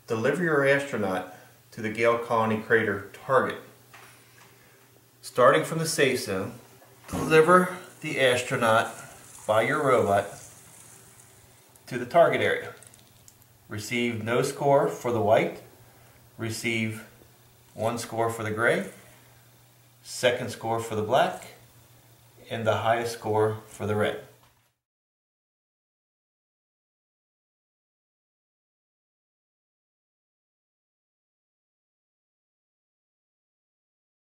Deliver your astronaut to the Gale Colony crater target. Starting from the safe zone, deliver the astronaut by your robot to the target area. Receive no score for the white, receive 1 score for the gray, 2nd score for the black, and the highest score for the red.